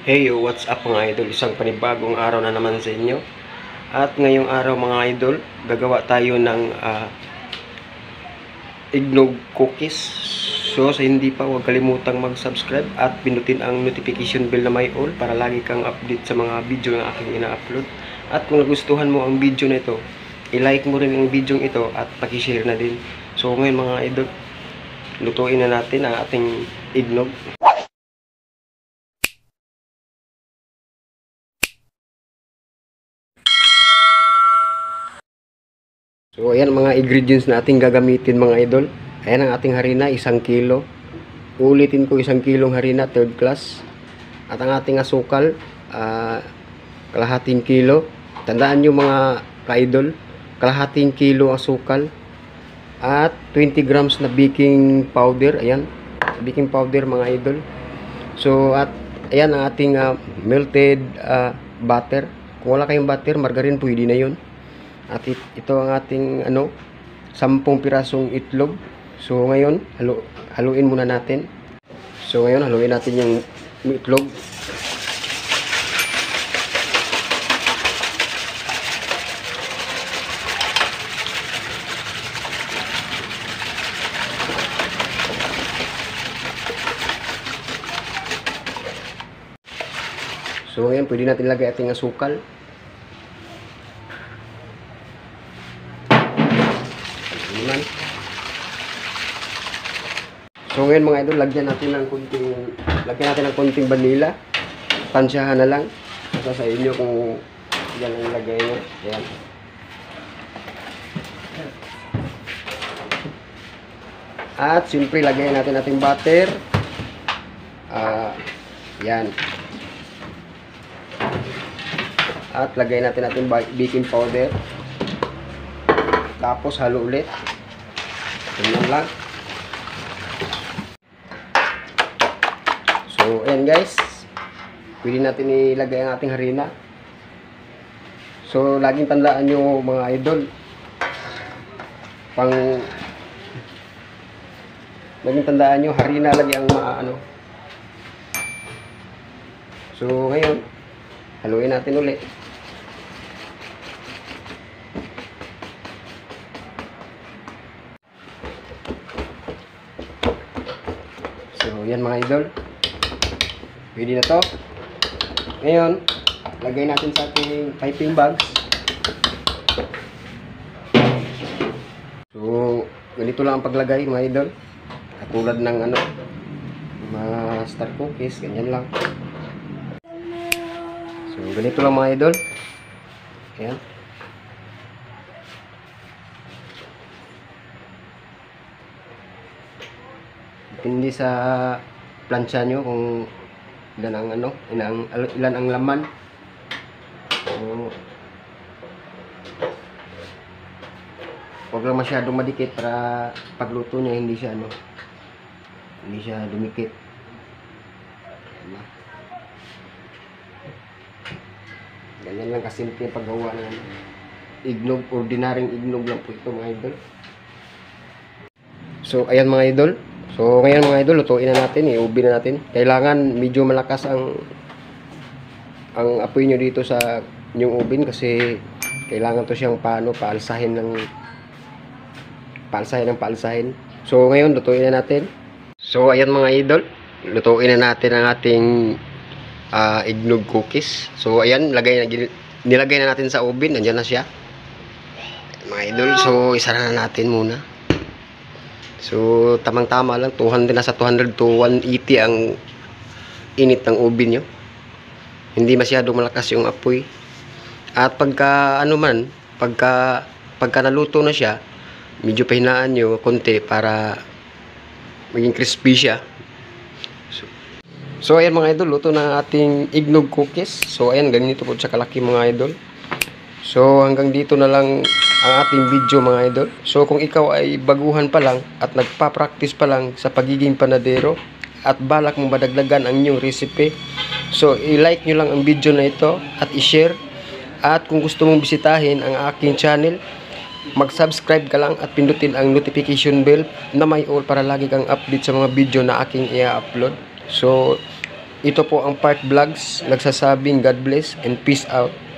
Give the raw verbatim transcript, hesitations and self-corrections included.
Hey yo, what's up mga idol? Isang panibagong araw na naman sa inyo. At ngayong araw mga idol, gagawa tayo ng uh, eggnog cookies. So sa hindi pa, huwag kalimutang mag-subscribe at pinutin ang notification bell na may all para lagi kang update sa mga video na aking ina-upload. At kung nagustuhan mo ang video na ito, i-like mo rin ang video ito at paki-share na din. So ngayon mga idol, lutuin na natin ang ating eggnog. So ayan mga ingredients na ating gagamitin mga idol. Ayan ang ating harina, isang kilo. Uulitin ko, isang kilong harina, third class. At ang ating asukal, uh, kalahating kilo. Tandaan nyo mga ka-idol, kalahating kilo asukal. At twenty grams na baking powder. Ayan, baking powder mga idol. So at ayan ang ating uh, melted uh, butter. Kung wala kayong butter, margarine, pwede na yun. At ito ang ating ano, sampung pirasong itlog. So ngayon, halu haluin muna natin. So ngayon, haluin natin yung itlog. So ngayon, pwede natin lagay ating asukal. So ngayon mga idol, lagyan natin ng kunting lagyan natin ng kunting vanilla. Tansyahan na lang. Basta sa inyo kung yan ang ilagay nyo. Ayan. At siyempre lagyan natin ating butter. Ah, uh, yan. At lagay natin ating baking powder. Tapos halo ulit. Ganyan lang. So, ayan guys. Pwede natin ilagay ang ating harina. So, laging tandaan nyo mga idol. Pang laging tandaan nyo, harina lagi ang maano. So, ngayon, haluin natin ulit. So, yan mga idol. Pwede na to. Ngayon, lagay natin sa ating piping bags. So, ganito lang ang paglagay mga idol. Katulad ng ano, mga star cookies, ganyan lang. So, ganito lang mga idol. Ayan. Depende sa plancha nyo kung ilan ang ano, ilan ang, ilan ang laman. So, huwag lang masyadong madikit para pagluto niya hindi siya ano, hindi siya dumikit. Ganyan lang kasimple paggawa ng eggnog, ordinaryong eggnog lang po ito mga idol. So ayan mga idol. So ngayon mga idol, lutuin na natin, i-ubi na natin. Kailangan medyo malakas ang ang apoy nyo dito sa yung ubin kasi kailangan to siyang paano, paalsahin ng paalsahin ng paalsahin. So ngayon, lutuin na natin. So ayan mga idol, lutuin na natin ang ating uh, eggnog cookies. So ayan, lagay, nilagay na natin sa ubin, nandiyan na siya. Mga idol, so isara na natin muna. So, tamang-tama lang. two hundred, nasa two hundred to one eighty ang init ng oven nyo. Hindi masyado malakas yung apoy. At pagka, ano man, pagka, pagka naluto na siya, medyo pahinaan nyo konti para maging crispy siya. So, so ayan mga idol, luto na ating eggnog cookies. So, ayan, ganito po siya kalaki mga idol. So, hanggang dito na lang ang ating video mga idol. So kung ikaw ay baguhan pa lang at nagpa-practice pa lang sa pagiging panadero at balak mong madagdagan ang inyong recipe, so i-like nyo lang ang video na ito at i-share. At kung gusto mong bisitahin ang aking channel, mag-subscribe ka lang at pindutin ang notification bell na may all para lagi kang update sa mga video na aking i-upload. So ito po ang Park Vlogs. Nagsasabing God bless and peace out.